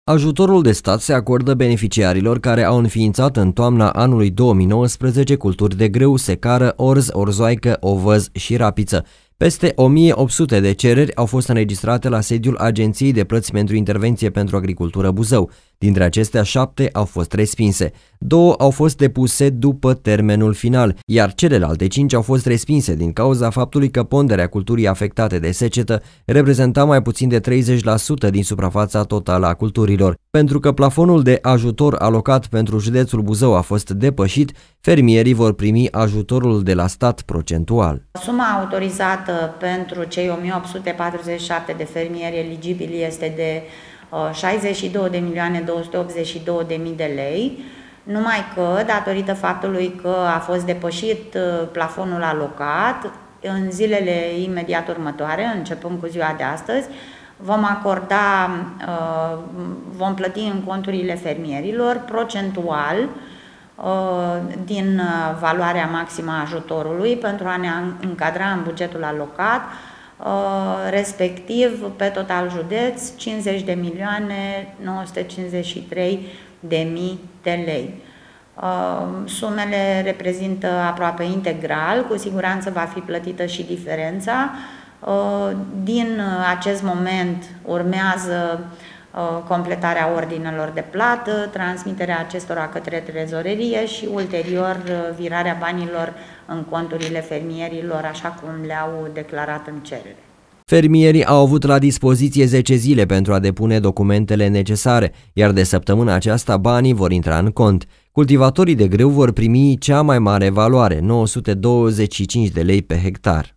Ajutorul de stat se acordă beneficiarilor care au înființat în toamna anului 2019 culturi de grâu, secară, orz, orzoaică, ovăz și rapiță. Peste 1800 de cereri au fost înregistrate la sediul Agenției de Plăți pentru Intervenție pentru Agricultură Buzău. Dintre acestea, 7 au fost respinse. 2 au fost depuse după termenul final, iar celelalte 5 au fost respinse din cauza faptului că ponderea culturii afectate de secetă reprezenta mai puțin de 30% din suprafața totală a culturilor. Pentru că plafonul de ajutor alocat pentru județul Buzău a fost depășit, fermierii vor primi ajutorul de la stat procentual. Suma autorizată pentru cei 1847 de fermieri eligibili este de 62.282.000 de lei, numai că, datorită faptului că a fost depășit plafonul alocat, în zilele imediat următoare, începând cu ziua de astăzi, vom plăti în conturile fermierilor procentual din valoarea maximă a ajutorului pentru a ne încadra în bugetul alocat, respectiv pe total județ 50.953.000 de lei. Sumele reprezintă aproape integral, cu siguranță va fi plătită și diferența. Din acest moment urmează completarea ordinelor de plată, transmiterea acestora către trezorerie și ulterior virarea banilor în conturile fermierilor, așa cum le-au declarat în cerere. Fermierii au avut la dispoziție 10 zile pentru a depune documentele necesare, iar de săptămâna aceasta banii vor intra în cont. Cultivatorii de grâu vor primi cea mai mare valoare, 925 de lei pe hectar.